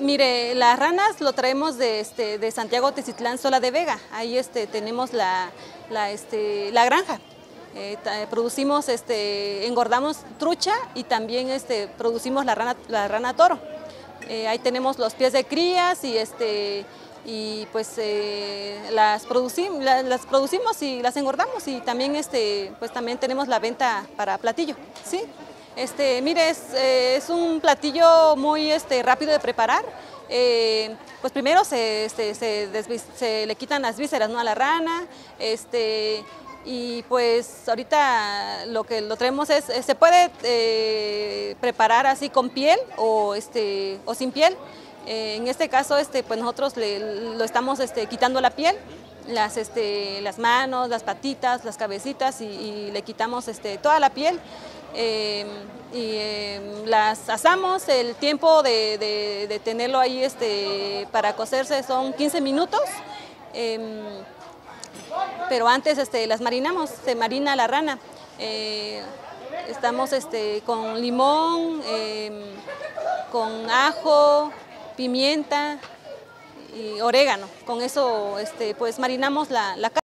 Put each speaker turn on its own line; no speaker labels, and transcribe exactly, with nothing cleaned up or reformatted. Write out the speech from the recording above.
Mire, las ranas lo traemos de, este, de Santiago Tezitlán, Sola de Vega. Ahí este, tenemos la, la, este, la granja. Eh, producimos, este, engordamos trucha y también este, producimos la rana, la rana toro. Eh, ahí tenemos los pies de crías y, este, y pues eh, las, producim, las, las producimos y las engordamos, y también, este, pues, también tenemos la venta para platillo, ¿sí? Este, mire, es, eh, es un platillo muy este, rápido de preparar. Eh, pues primero se, este, se, se le quitan las vísceras, ¿no?, a la rana, este, y pues ahorita lo que lo traemos es, se puede eh, preparar así con piel o, este, o sin piel. Eh, en este caso, este, pues nosotros le, lo estamos este, quitando la piel, las, este, las manos, las patitas, las cabecitas, y, y le quitamos este, toda la piel. Eh, y eh, las asamos. El tiempo de, de, de tenerlo ahí este, para cocerse son quince minutos, eh, pero antes este, las marinamos, se marina la rana. Eh, estamos este, con limón, eh, con ajo, pimienta y orégano. Con eso este, pues marinamos la, la carne.